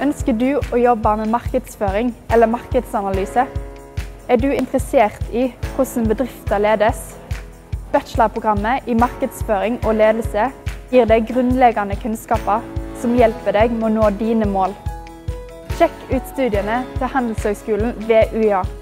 Ønsker du å jobbe med markedsføring eller markedsanalyse? Er du interessert i hvordan bedrifter ledes? Bachelorprogrammet i markedsføring og ledelse gir deg grunnleggende kunnskaper som hjelper deg med å nå dine mål. Sjekk ut studiene til Handelshøyskolen ved UiA.